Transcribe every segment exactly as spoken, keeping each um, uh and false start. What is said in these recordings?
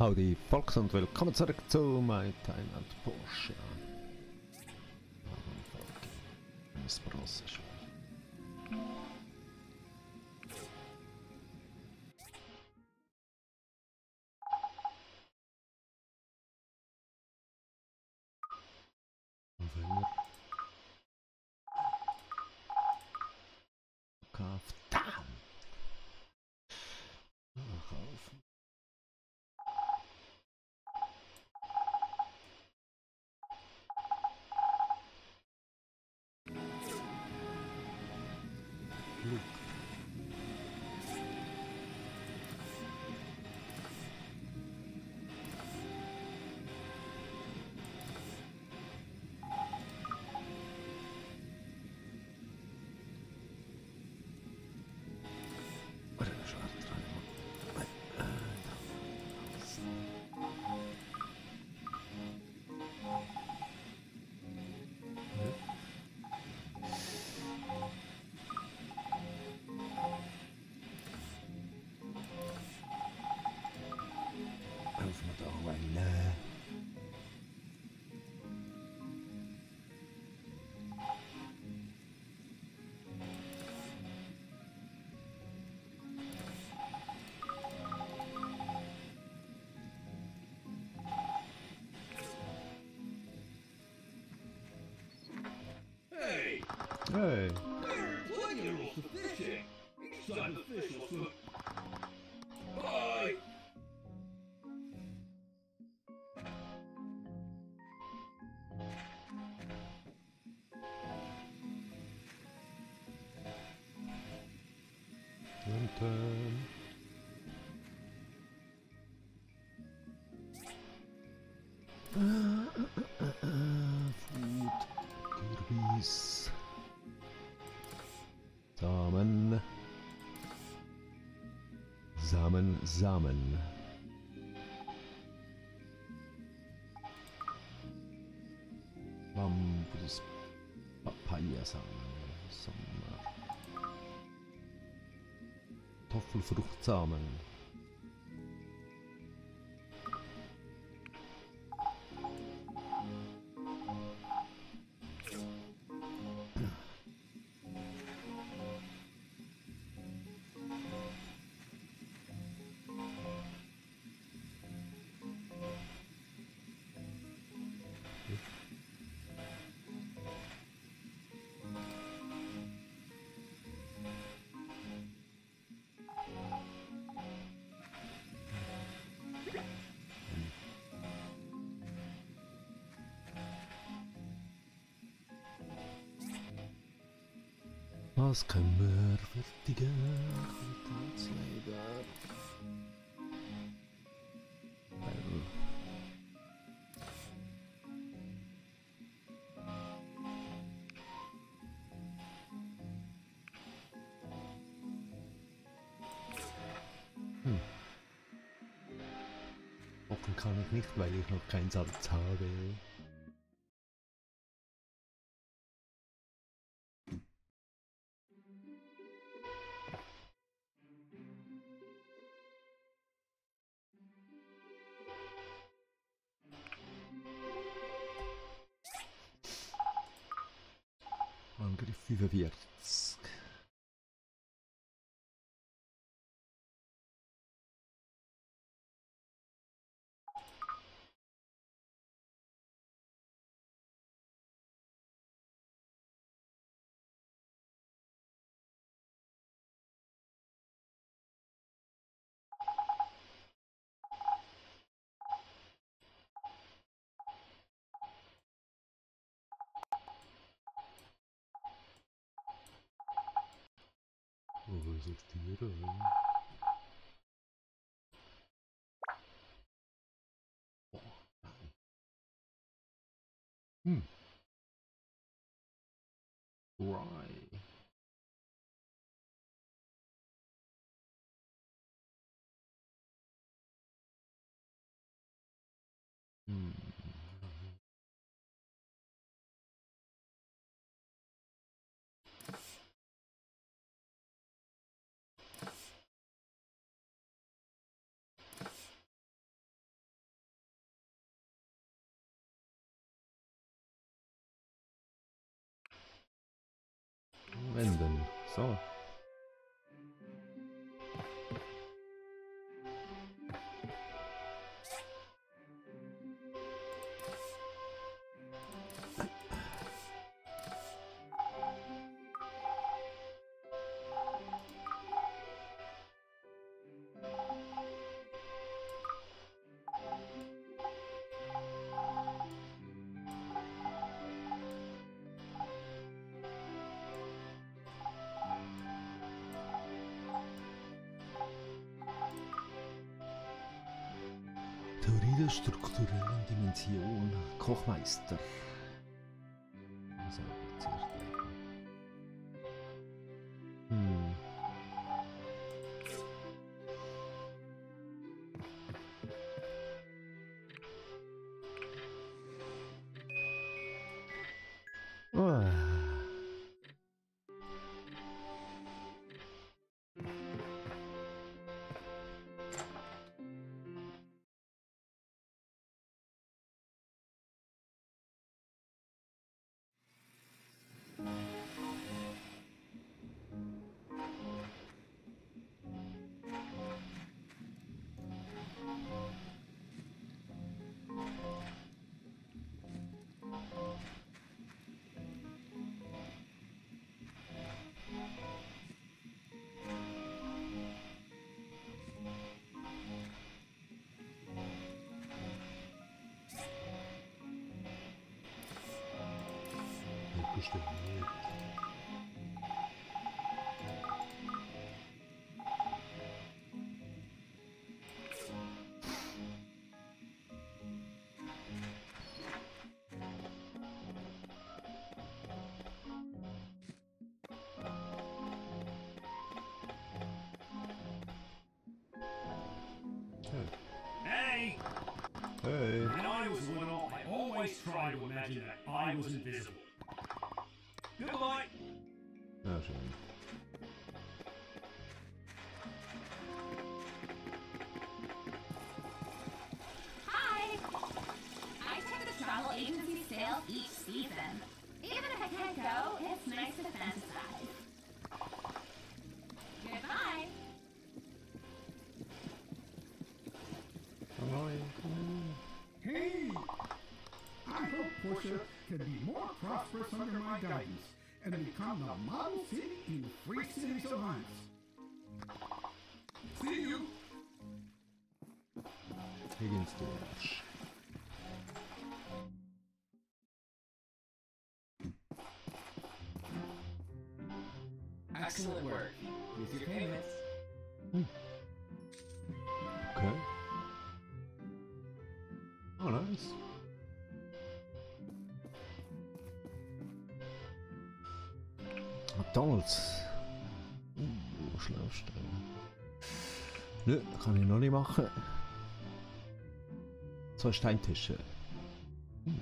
Howdy Volks und willkommen zurück zu My Time at Porsche. Espresso. Verdammt! Rauf. Hey! Hey! There are plenty of rules to fishing! Each time the fish will swim... Bye! Unten. Food. Kürbis. Samen. Samen, Samen. Bambus. Papayasamen. Sommer. Kartoffelfruchtsamen. Was können wir fertigen? Qualitätsleiter. Well. Hm. Offen kann ich nicht, weil ich noch keinen Salz habe. Angriff fünfundvierzig. Oh, was ist die da? Hm. Right. Hm. wenden. So. Theorie der strukturellen Dimension. Kochmeister. Also, hm. Oh. Bestimmt nicht. Hey! Hey. When I was little, I always tried to imagine that I was invisible. Goodbye! Ja, schön. Hi! I take the travel agency sale each season. Even if I can't go, it's nice to fantasize. Goodbye! Hey! I hope Portia can be more prosperous under my guidance and become the model city in Free Cities Alliance. See you! Higgins durch. Excellent work. Here's your payments. Okay. Oh, nice. McDonalds. Uh, Schlafstellen. Nö, kann ich noch nicht machen. Zwei Steintische. Hm.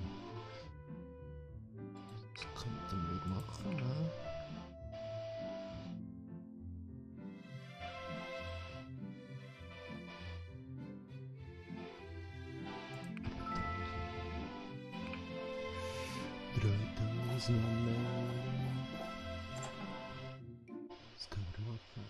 Das könnte man machen, ne? dreitausend Mann. Das können wir machen.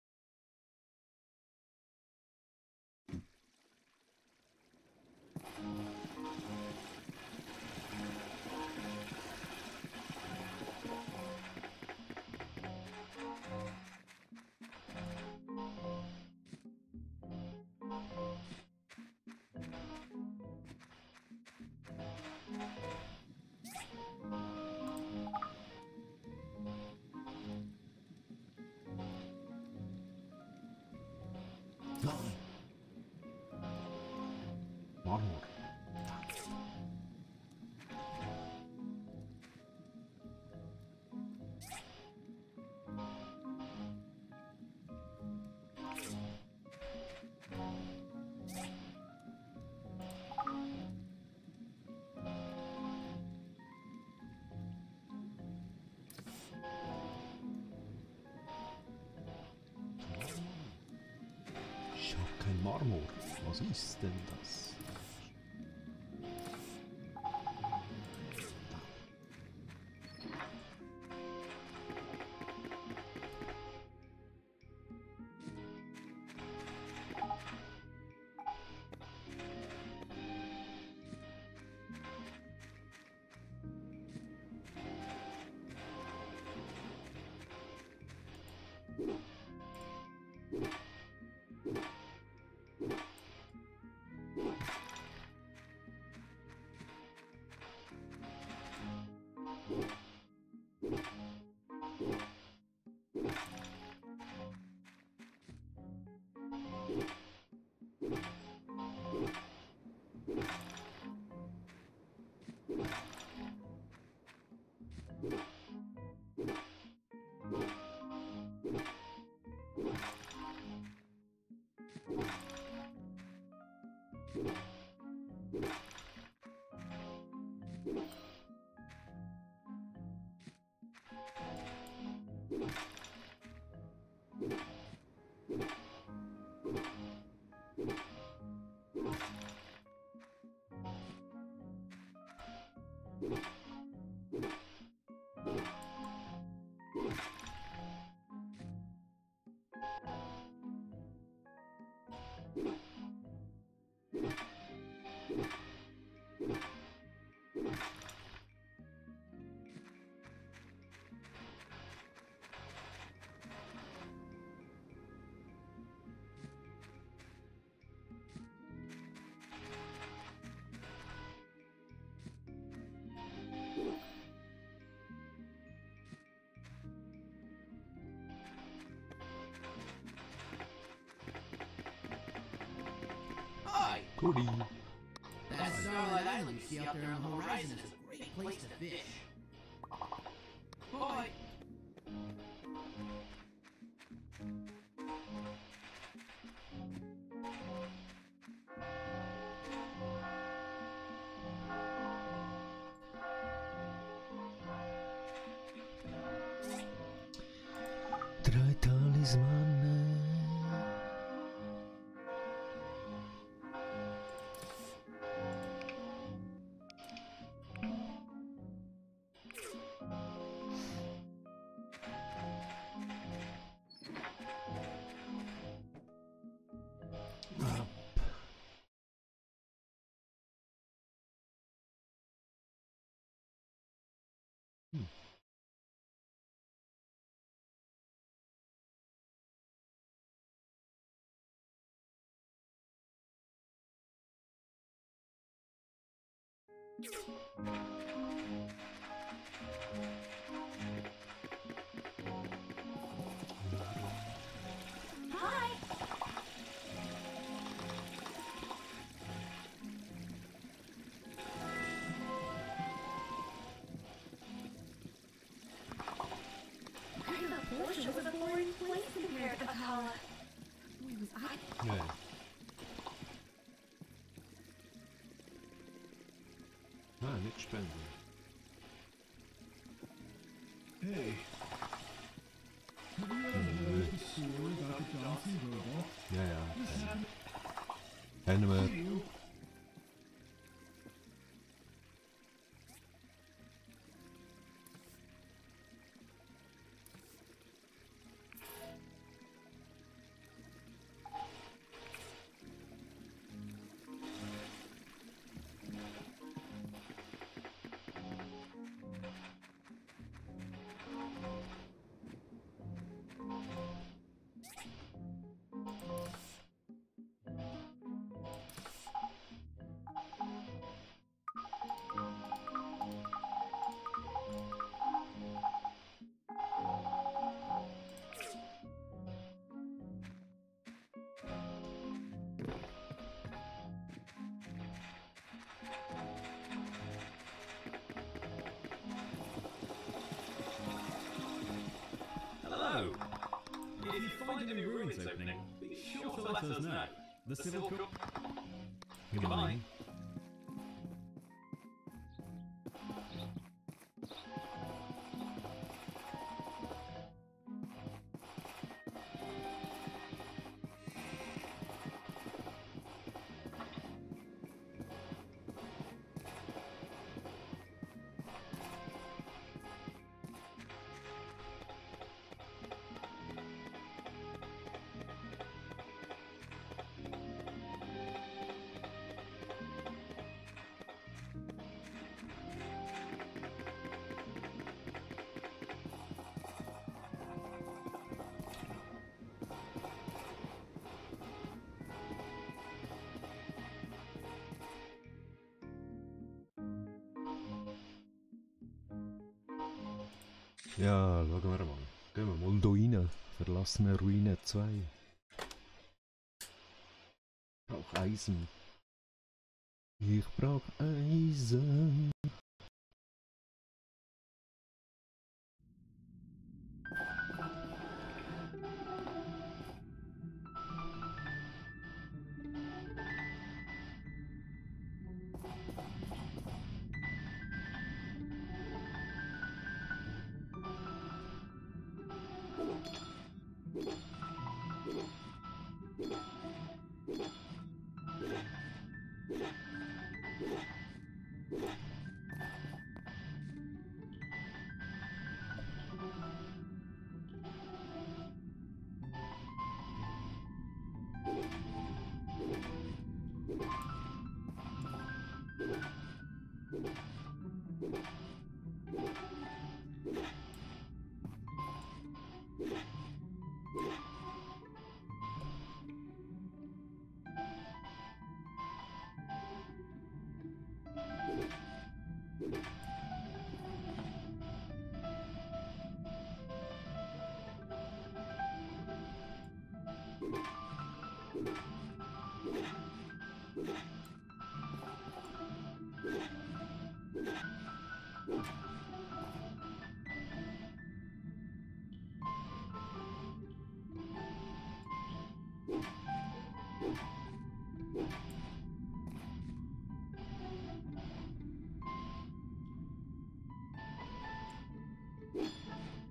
Nein. Marmor. Ich habe kein Marmor. Was ist denn das? Goodie. That Starlight Island you see out there on the horizon is a great place to fish. Bye! Drei Talismanen. Up. Hmm. Hi. I thought Portia was a boring place compared to Akala. Boy, was I. Yeah. Ah, nichts spenden. Hey. Have you ever heard the story about the Johnson robot? Ja, ja. This happened Kennen to wir. you. Hello! If you find any ruins opening, be sure to let us know. The Civil Corps. Goodbye. Ja, schauen wir mal. Gehen wir mal da rein. Verlassene Ruine zwei. Ich brauche Eisen. Ich brauche Eisen.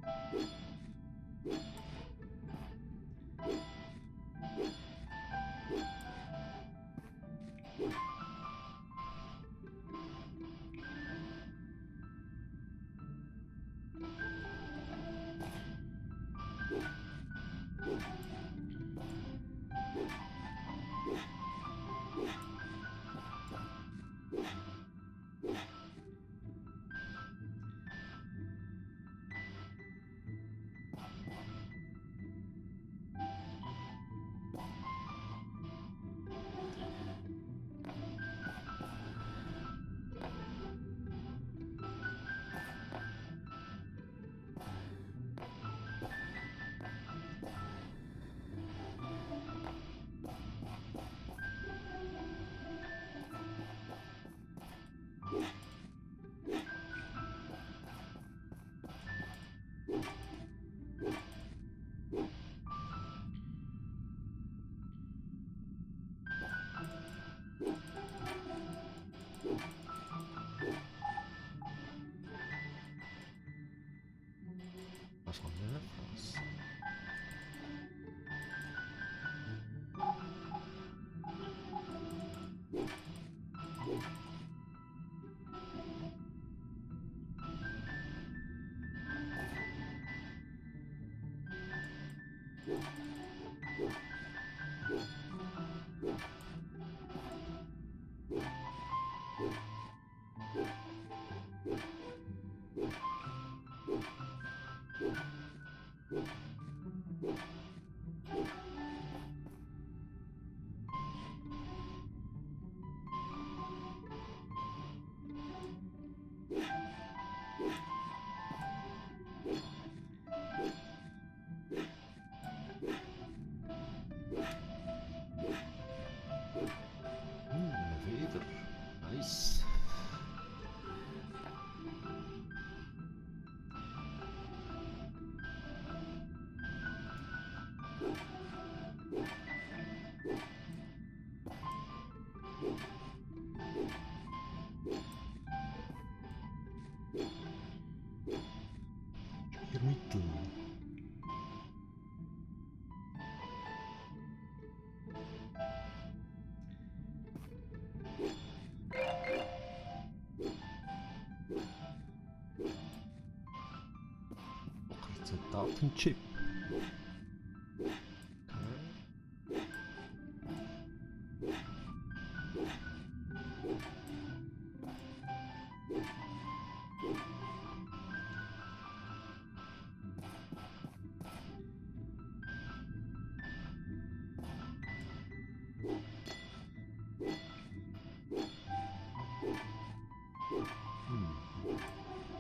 وصلنا خلاص. Nice. Ermito. It's a Dalton chip.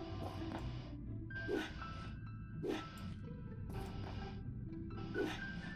Hmm.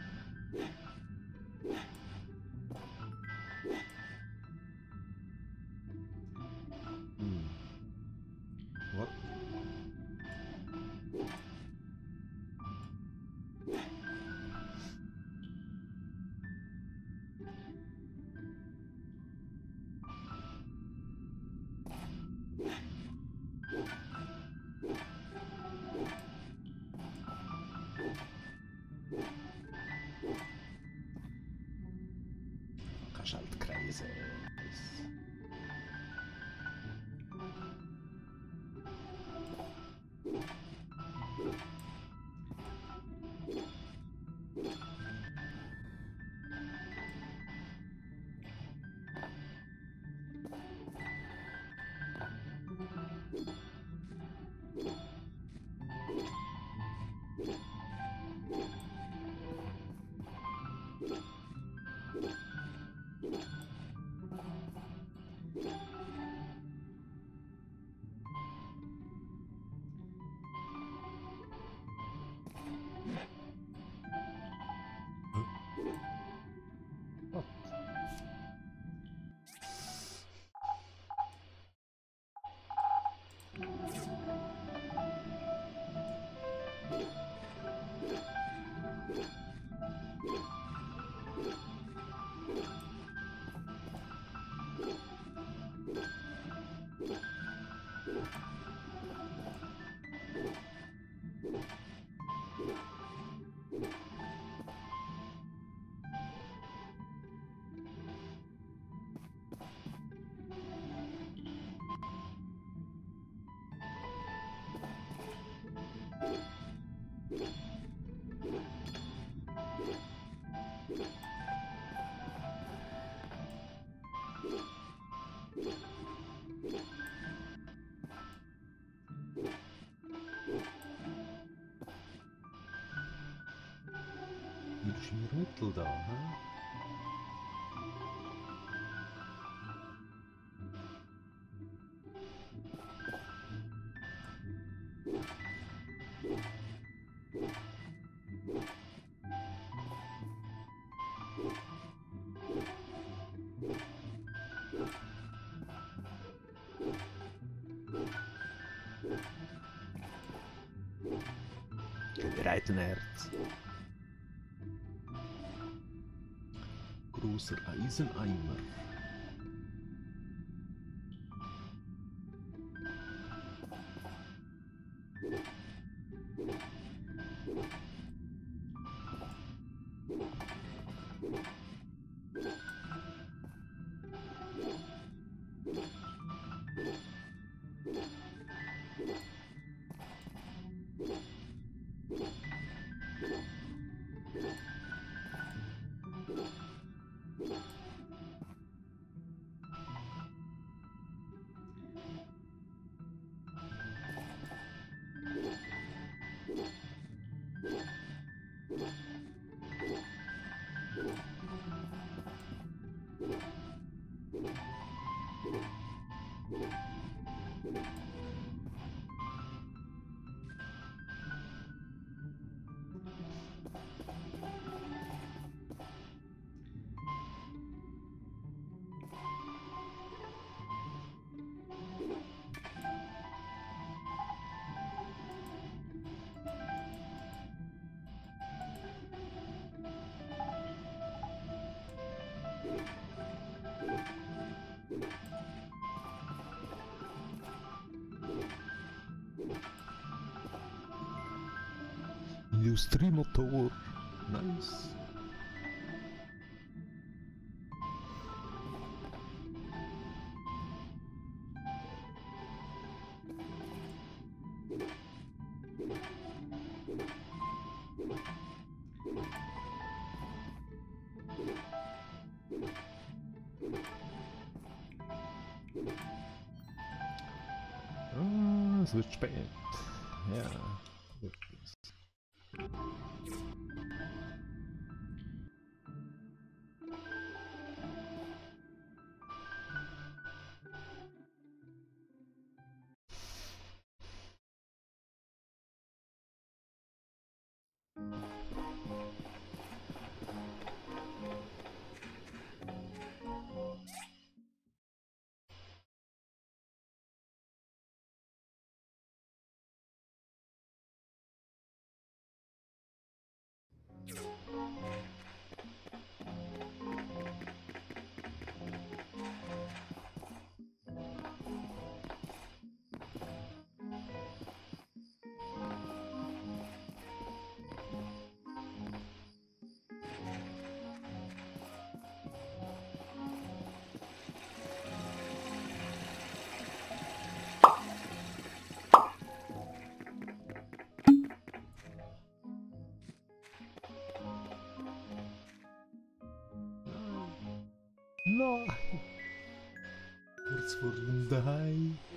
Schmiermittel da, hä? Reitenherz. Großer Eiseneimer. Industriemotor. Nice. Ah, es wird spät. Ja, wirklich. Nein! Kurz vor dem Dai.